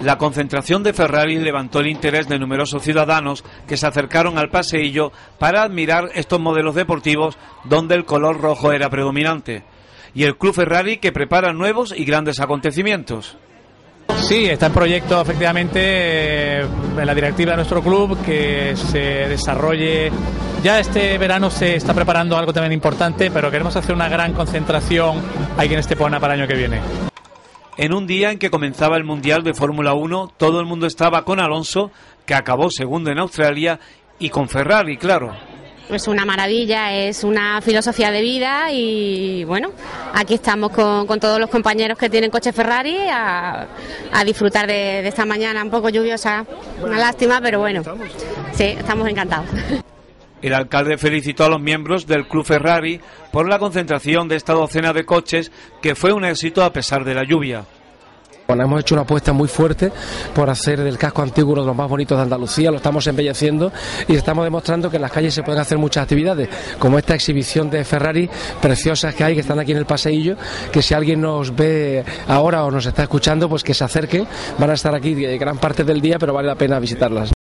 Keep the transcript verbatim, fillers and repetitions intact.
La concentración de Ferrari levantó el interés de numerosos ciudadanos que se acercaron al paseillo para admirar estos modelos deportivos donde el color rojo era predominante. Y el Club Ferrari que prepara nuevos y grandes acontecimientos. Sí, está en proyecto efectivamente en la directiva de nuestro club que se desarrolle. Ya este verano se está preparando algo también importante, pero queremos hacer una gran concentración aquí en Estepona para el año que viene. En un día en que comenzaba el Mundial de Fórmula uno, todo el mundo estaba con Alonso, que acabó segundo en Australia, y con Ferrari, claro. Es una maravilla, es una filosofía de vida y bueno, aquí estamos con, con todos los compañeros que tienen coche Ferrari a, a disfrutar de, de esta mañana un poco lluviosa, una lástima, pero bueno, sí, estamos encantados. El alcalde felicitó a los miembros del Club Ferrari por la concentración de esta docena de coches, que fue un éxito a pesar de la lluvia. Bueno, hemos hecho una apuesta muy fuerte por hacer del casco antiguo uno de los más bonitos de Andalucía, lo estamos embelleciendo y estamos demostrando que en las calles se pueden hacer muchas actividades, como esta exhibición de Ferrari preciosas que hay, que están aquí en el paseillo, que si alguien nos ve ahora o nos está escuchando, pues que se acerque, van a estar aquí gran parte del día, pero vale la pena visitarlas.